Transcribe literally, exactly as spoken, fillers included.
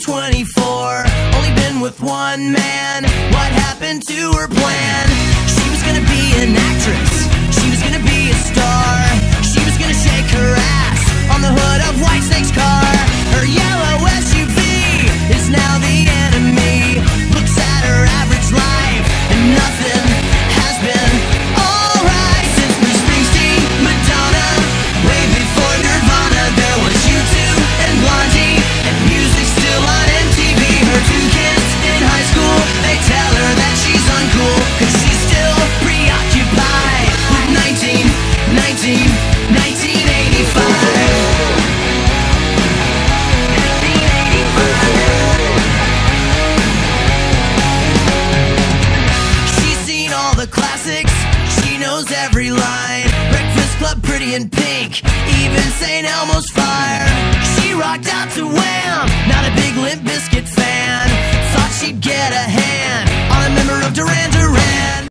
twenty-four, only been with one man. What happened to her plan? She was gonna be an actress, she was gonna be a star, she was gonna shake her ass on the hood of Whitesnake's car. Her yellow S U V is now the enemy. Looks at her average life and nothing has been alright since Bruce Springsteen, Madonna, way before Nirvana. There was U two and Blondie, and music still on M T V. Her two kids in high school, they tell her that she's uncool, cause she's still preoccupied with nineteen, nineteen, nineteen eighty-five. The classics, she knows every line. Breakfast Club, Pretty in Pink, even Saint Elmo's Fire. She rocked out to Wham, not a big Limp Bizkit fan. Thought she'd get a hand on a member of Duran Duran.